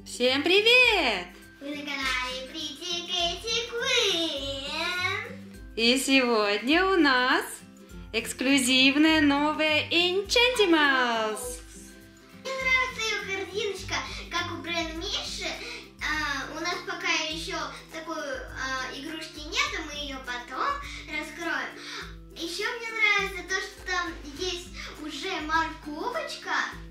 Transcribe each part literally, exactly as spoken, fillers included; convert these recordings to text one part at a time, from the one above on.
Всем привет! Вы на канале Pretty Katy Queen. И сегодня у нас эксклюзивная новая Enchantimals. Мне нравится ее картиночка, как у Брэн Миши. А, у нас пока еще такой а, игрушки нет, мы ее потом раскроем. Еще мне нравится то, что там есть уже морковочка,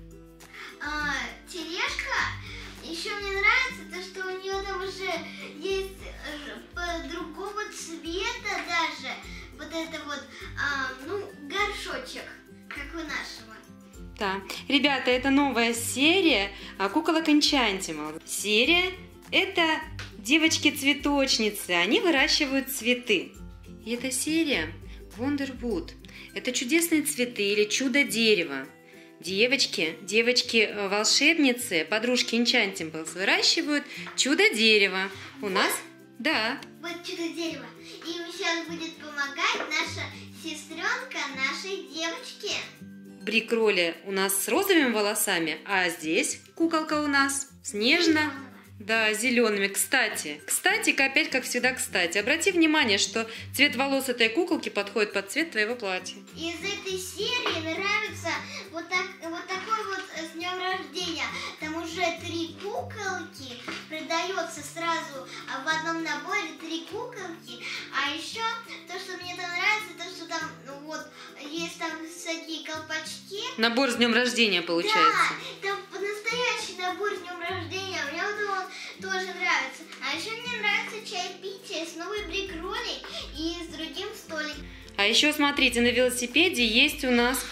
а, тележка. Еще мне нравится то, что у нее там уже есть другого цвета даже. Вот это вот, а, ну, горшочек, как у нашего. Да, ребята, это новая серия куколок Enchantimals. Серия — это девочки-цветочницы, они выращивают цветы. И эта серия Wonderwood. Это чудесные цветы или чудо-дерево. Девочки, девочки-волшебницы, подружки Enchantimals выращивают чудо-дерево. У нас, да. Вот чудо-дерево. Им сейчас будет помогать наша сестренка нашей девочки. Брик-Ролли у нас с розовыми волосами, а здесь куколка у нас снежно. Да, зелеными. Кстати, кстати, опять как всегда, кстати, обрати внимание, что цвет волос этой куколки подходит под цвет твоего платья. Из этой серии нравится вот, так, вот такой вот с днем рождения. Там уже три куколки, продается сразу в одном наборе три куколки. А еще то, что мне там нравится, то, что там ну, вот есть там всякие колпачки. Набор с днем рождения получается. Да, там настоящий набор с днем рождения. Мне вот он тоже нравится. А еще мне нравится чаепитие с новой Брик-Ролли и с другим столиком. А еще смотрите, на велосипеде есть у нас...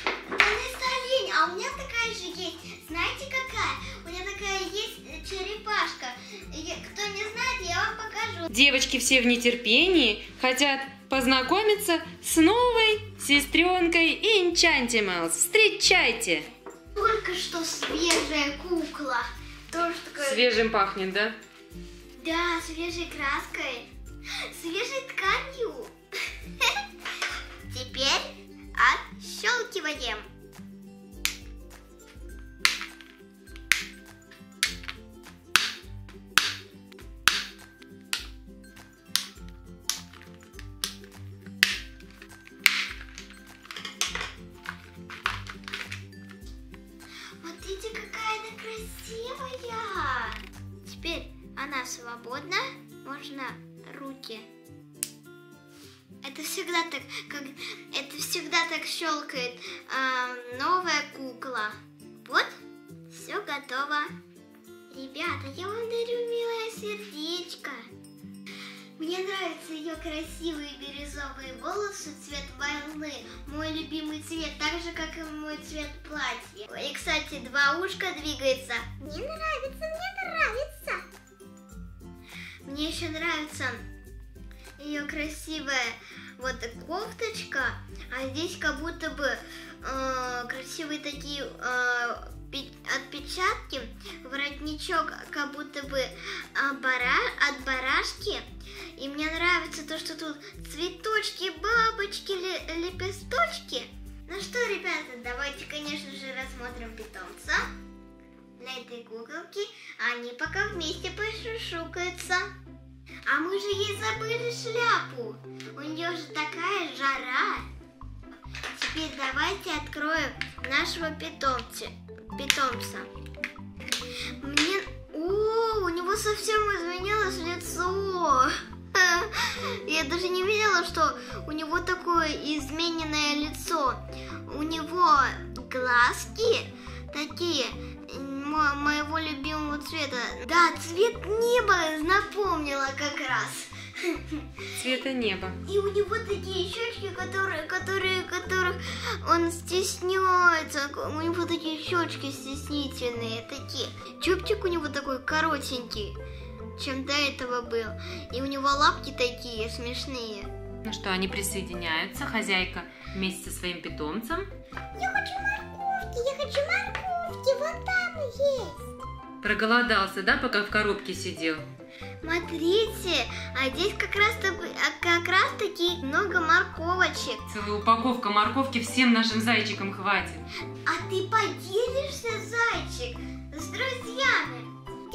А у меня такая же есть. Знаете какая? У меня такая есть черепашка. Кто не знает, я вам покажу. Девочки все в нетерпении хотят познакомиться с новой сестренкой Enchantimals. Встречайте! Только что свежая кукла. Тоже такая... Свежим пахнет, да? Да, свежей краской. Свежей тканью. Теперь отщелкиваем. Смотрите, какая она красивая. Теперь она свободна. Можно руки. Это всегда так, как это всегда так щелкает э, новая кукла. Вот, все готово. Ребята, я вам дарю милое сердечко. Мне нравятся ее красивые бирюзовые волосы, цвет волны, мой любимый цвет, так же, как и мой цвет платья. И, кстати, два ушка двигаются. Мне нравится, мне нравится. Мне еще нравится ее красивая вот кофточка, а здесь как будто бы э, красивые такие э, отпечатки, воротничок как будто бы от, бара, от барашки. И мне нравится то, что тут цветочки, бабочки, лепесточки. Ну что, ребята, давайте, конечно же, рассмотрим питомца для этой куколки. Они пока вместе пошушукаются. А мы же ей забыли шляпу. У нее же такая жара. Теперь давайте откроем нашего питомца. питомца. Мне... О, у него совсем изменилось лицо. Я даже не видела, что у него такое измененное лицо. У него глазки такие мо моего любимого цвета. Да, цвет неба напомнила как раз. Цвета неба. И у него такие щечки, которые, которые, которых он стесняется. У него такие щечки стеснительные, такие. Чубчик у него такой коротенький, чем до этого был. И у него лапки такие смешные. Ну что, они присоединяются. Хозяйка вместе со своим питомцем. Я хочу морковки, я хочу морковки, вот там есть. Проголодался, да, пока в коробке сидел? Смотрите, а здесь как раз, как раз таки много морковочек. Целая упаковка морковки всем нашим зайчикам хватит. А ты поделишься, зайчик, с друзьями? Да,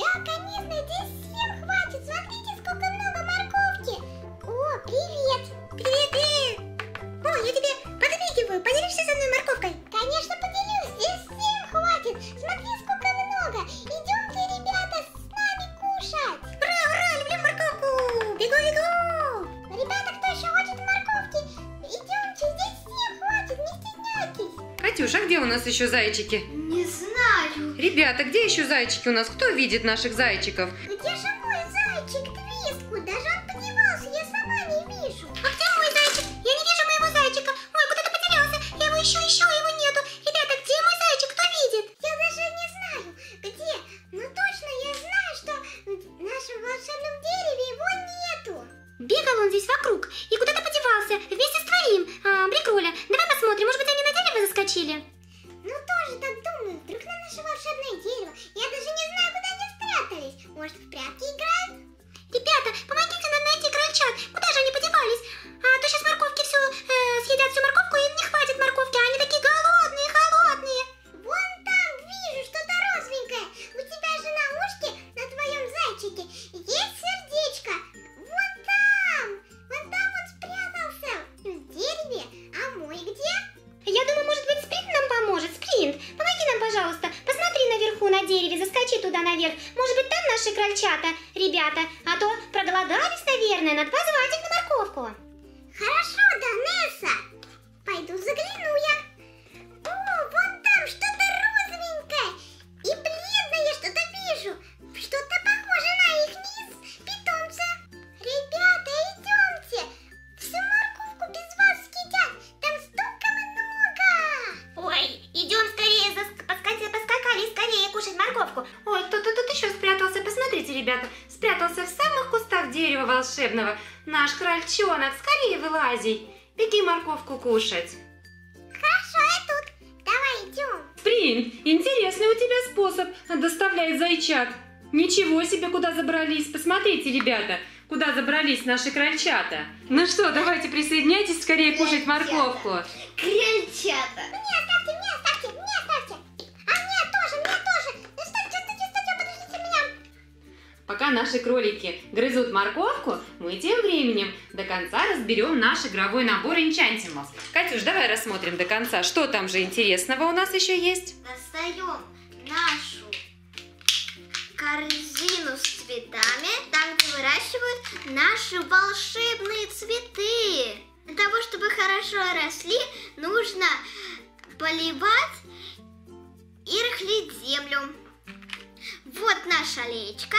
Да, конечно, здесь всем хватит. Смотрите, сколько много морковки. О, привет. Привет, привет. О, я тебе подмигиваю. Поделишься со мной морковкой? Конечно, поделюсь. Здесь всем хватит. Смотри, сколько много. Идемте, ребята, с нами кушать. Ура, ура, люблю морковку. Бегу, бегу. Ребята, кто еще хочет морковки? Идемте, здесь всем хватит, не стесняйтесь. Катюш, а где у нас еще зайчики? Не знаю. Ребята, где еще зайчики у нас? Кто видит наших зайчиков? Где же мой зайчик Твист? Куда же он подевался? Я сама не вижу. А где мой зайчик? Я не вижу моего зайчика. Ой, куда ты потерялся? Я его ищу, ищу, его нету. Ребята, где мой зайчик? Кто видит? Я даже не знаю, где. Но точно я знаю, что в нашем волшебном дереве его нету. Бегал он здесь вокруг и куда-то подевался вместе с твоим, а, Брикроля. Давай посмотрим, может быть, они на дерево заскочили? Ну, тоже так думаю. Вдруг на наше волшебное дерево. Я даже не знаю, куда они спрятались. Может, в прятки играют? Ребята, помогите нам найти крольчат. Куда же они подевались? А то сейчас морковки все э, съедят всю морковку, и им не хватит морковки. А они такие голодные, холодные. Вон там вижу что-то розовенькое. У тебя же на ушке, на твоем зайчике, есть сердечко. Вон там. Вон там он спрятался. В дереве. А мой где? Я думаю, может быть, Спринт нам поможет. Спринт, помоги нам, пожалуйста. Посмотри наверху на дереве, заскочи туда наверх. Может быть, там наши крольчата, ребята. А то проголодались, наверное. Надо позвать их на морковку. Хорошо, Данесса. Пойду загляну я. О, вон там что-то розовенькое. И бледное что-то вижу. Что-то похоже на их низ питомца. Ребята, идемте. Всю морковку без вас съедят. Там столько много. Ой, идем скорее, заск... поскакали, поскакали скорее кушать морковку. Ой, кто-то тут еще спрятался. Посмотрите, ребята. Спрятался в самых кустах дерева волшебного. Наш крольчонок. Скорее вылази. Беги морковку кушать. Хорошо, я тут. Давай, идем. Спринт, интересный у тебя способ доставлять зайчат. Ничего себе, куда забрались. Посмотрите, ребята, куда забрались наши крольчата. Ну что, давайте присоединяйтесь скорее кушать морковку. Крольчата. Мне оставьте, мне оставьте, мне оставьте. А мне тоже, мне тоже. Ну стойте, стойте, стойте, подождите меня. Пока наши кролики грызут морковку, мы тем временем до конца разберем наш игровой набор Enchantimals. Катюш, давай рассмотрим до конца, что там же интересного у нас еще есть. Достаем нашу корзину с цветами, там, где выращивают наши волшебные цветы. Для того, чтобы хорошо росли, нужно поливать и рыхлить землю. Вот наша аллеечка.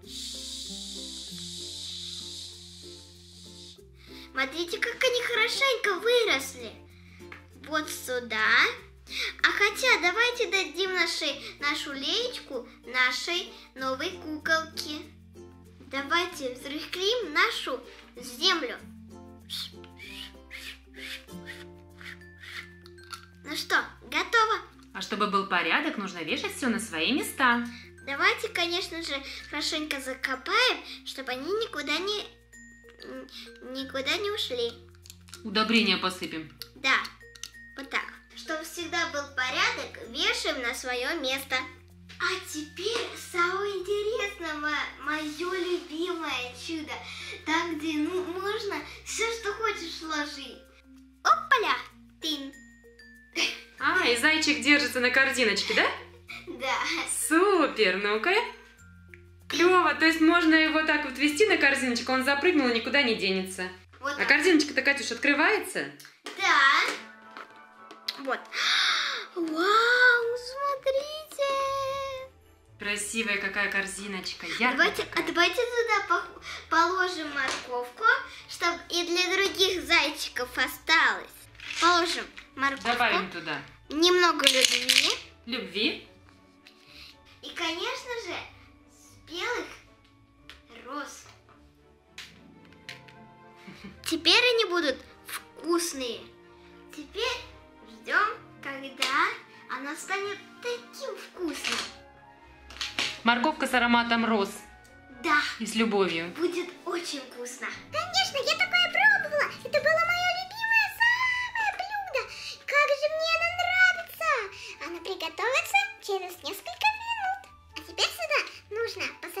Смотрите, как они хорошенько выросли. Вот сюда. А хотя давайте дадим нашей, нашу леечку нашей новой куколке. Давайте взрыхлим нашу землю. Ну что, готово? А чтобы был порядок, нужно вешать все на свои места. Давайте, конечно же, хорошенько закопаем, чтобы они никуда не, никуда не ушли. Удобрения посыпем. Да, вот так. Чтобы всегда был порядок, вешаем на свое место. А теперь самое интересное, мое любимое чудо. Там, где ну, можно все, что хочешь, сложить. Опаля! Тин. А, и зайчик держится на корзиночке, да? Да. Супер, ну-ка. Клево, то есть можно его так вот вести на корзиночку, он запрыгнул и никуда не денется. Вот а корзиночка-то, Катюш, открывается? Да. Вот. Вау, смотрите. Красивая какая корзиночка. Яркая Давайте, такая. а давайте туда положим морковку, чтобы и для других зайчиков осталось. Положим морковку. Добавим туда. Немного любви. Любви. И, конечно же, спелых роз. Теперь они будут вкусные. Теперь ждем, когда она станет таким вкусным. Морковка с ароматом роз. Да. И с любовью. Будет очень вкусно. Конечно, я такое пробовала. Это было мое любимое самое блюдо. Как же мне оно нравится. Оно приготовится через несколько минут. А теперь сюда нужно посыпать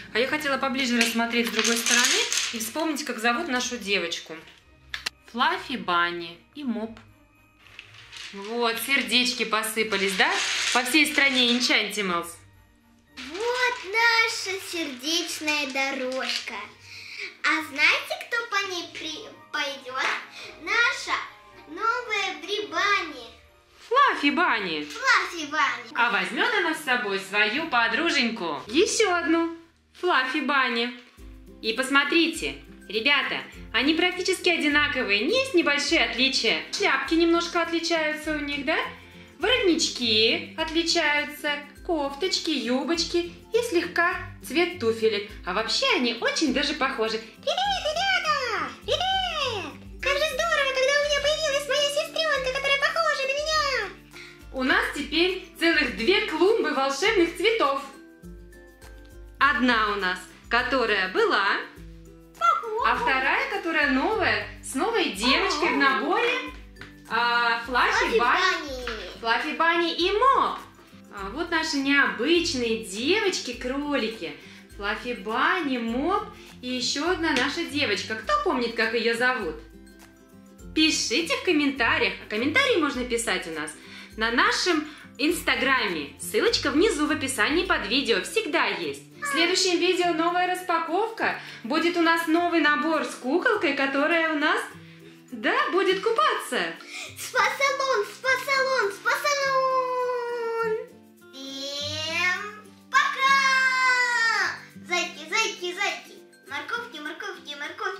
А я хотела поближе рассмотреть с другой стороны и вспомнить, как зовут нашу девочку. Флаффи Банни и Моп. Вот, сердечки посыпались, да? По всей стране Энчантималс. Вот наша сердечная дорожка. А знаете, кто по ней при... пойдет? Наша новая Брибани. Флаффи Банни. Флаффи Банни. А возьмет она с собой свою подруженьку. Еще одну. Флаффи Банни. И посмотрите, ребята, они практически одинаковые. Есть небольшие отличия. Шляпки немножко отличаются у них, да? Воротнички отличаются. Кофточки, юбочки и слегка цвет туфелек. А вообще они очень даже похожи. Привет, ребята! Привет! Как же здорово, когда у меня появилась моя сестренка, которая похожа на меня! У нас теперь целых две клумбы волшебных цветов. Одна у нас, которая была, а вторая, которая новая, с новой девочкой в наборе. А, Флаффи Банни. Флаффи Банни и Моп. А вот наши необычные девочки-кролики. Флаффи Банни, Моп и еще одна наша девочка. Кто помнит, как ее зовут? Пишите в комментариях. А комментарии можно писать у нас на нашем инстаграме. Ссылочка внизу в описании под видео всегда есть. В следующем видео новая распаковка. Будет у нас новый набор с куколкой, которая у нас, да, будет купаться. Спа-салон, спа-салон, спа-салон! Всем пока! Зайки, зайки, зайки! Морковки, морковки, морковки!